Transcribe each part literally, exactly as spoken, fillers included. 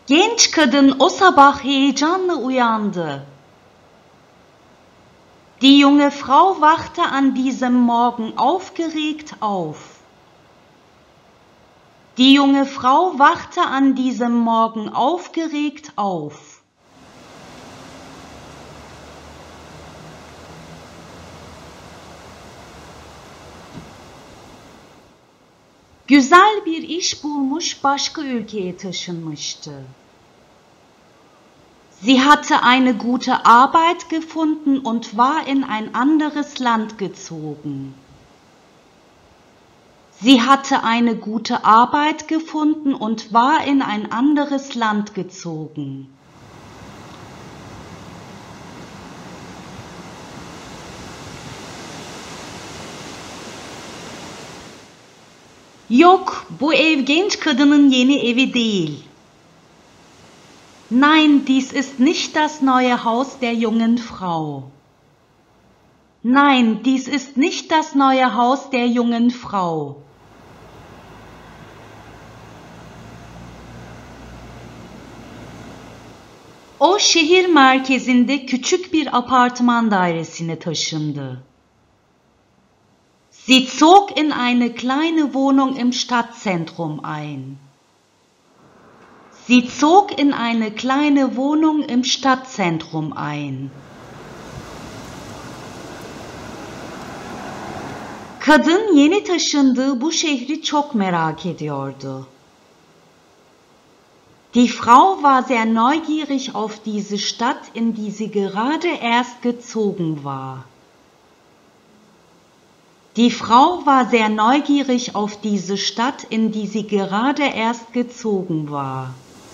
Genç kadın o sabah heyecanla uyandı. Die junge Frau wachte an diesem Morgen aufgeregt auf. Die junge Frau wachte an diesem Morgen aufgeregt auf. Güzel bir iş bulmuş başka ülkeye taşınmıştı. Sie hatte eine gute Arbeit gefunden und war in ein anderes Land gezogen. Sie hatte eine gute Arbeit gefunden und war in ein anderes Land gezogen. Yok, bu ev genç kadının yeni evi değil. Nein, dies ist nicht das neue Haus der jungen Frau. Nein, dies ist nicht das neue Haus der jungen Frau. O şehir merkezinde küçük bir apartman dairesine taşındı. Sie zog in eine kleine Wohnung im Stadtzentrum ein. Sie zog in eine kleine Wohnung im Stadtzentrum ein. Kadın yeni taşındığı bu şehri çok merak ediyordu. Die Frau war sehr neugierig auf diese Stadt, in die sie gerade erst gezogen war. Die Frau war sehr neugierig auf diese Stadt, in die sie gerade erst gezogen war.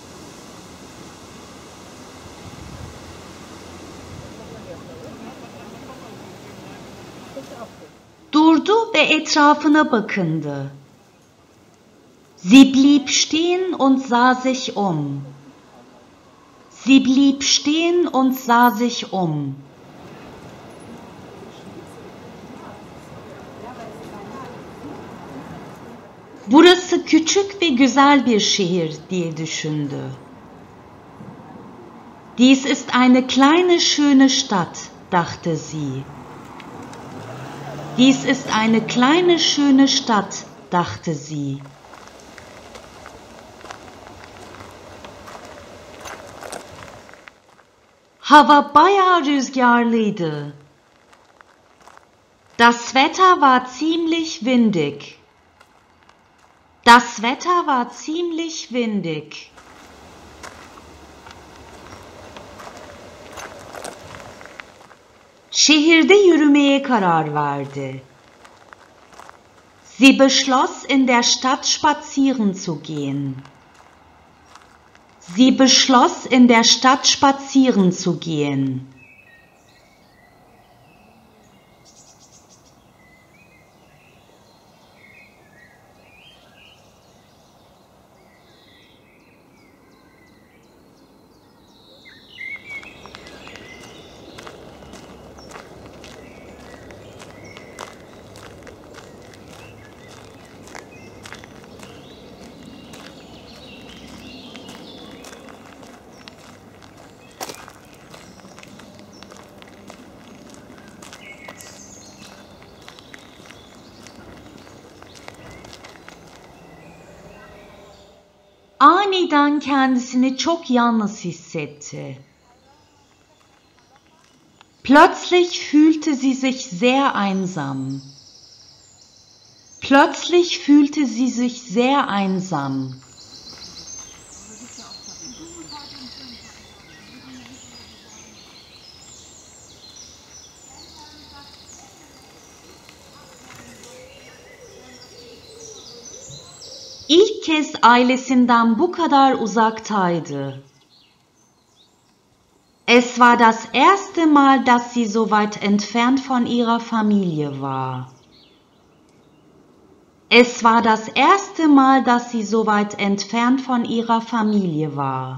Durdu ve etrafına bakındı. Sie blieb stehen und sah sich um. Sie blieb stehen und sah sich um. Burası küçük ve güzel bir şehir diye düşündü. Dies ist eine kleine schöne Stadt, dachte sie. Dies ist eine kleine schöne Stadt, dachte sie. Hava bayağı rüzgarlıydı. Das Wetter war ziemlich windig. Das Wetter war ziemlich windig. Şehirde yürümeye karar verdi. Sie beschloss, in der Stadt spazieren zu gehen. Sie beschloss, in der Stadt spazieren zu gehen. Aniden kendisini çok yalnız hissetti. Plötzlich fühlte sie sich sehr einsam. Plötzlich fühlte sie sich sehr einsam. İlk kez ailesinden bu kadar uzaktaydı. Es war das erste Mal, dass sie so weit entfernt von ihrer Familie war. Es war das erste Mal, dass sie so weit entfernt von ihrer Familie war.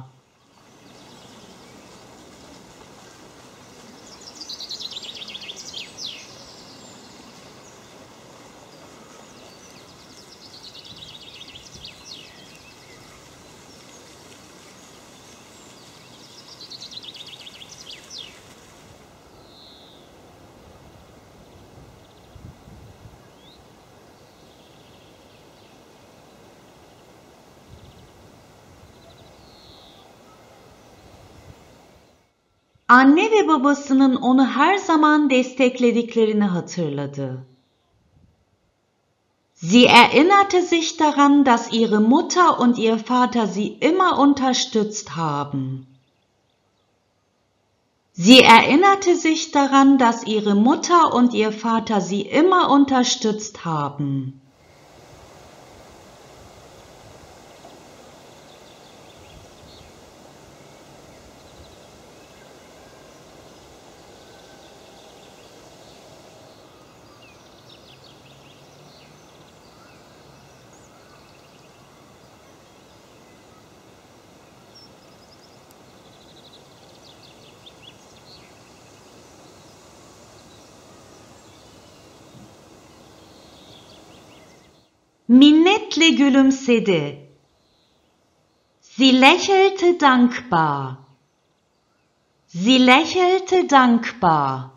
Anne ve babasının onu her zaman desteklediklerini hatırladı. Sie erinnerte sich daran, dass ihre Mutter und ihr Vater sie immer unterstützt haben. Sie erinnerte sich daran, dass ihre Mutter und ihr Vater sie immer unterstützt haben. Minnetle gülümsedi. Sie lächelte dankbar. Sie lächelte dankbar.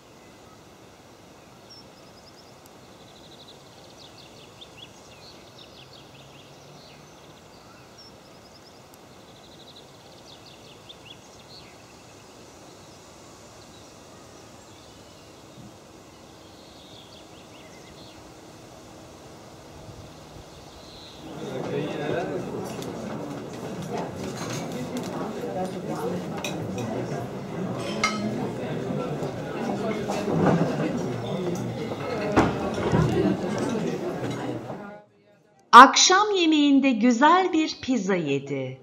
Akşam yemeğinde güzel bir pizza yedi.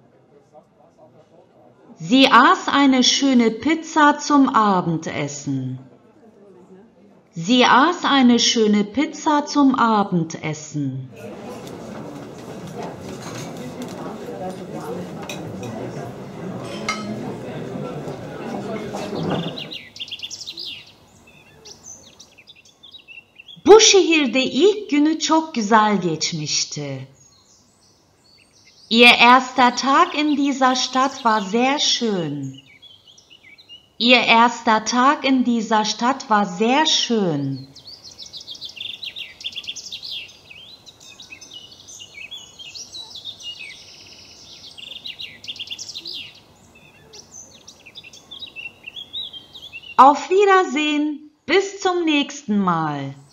Sie aß eine schöne Pizza zum Abendessen. Sie aß eine schöne Pizza zum Abendessen. Bu şehirde ilk günü çok güzel geçmişti. Ihr erster Tag in dieser Stadt war sehr schön. Ihr erster Tag in dieser Stadt war sehr schön. Auf Wiedersehen, bis zum nächsten Mal.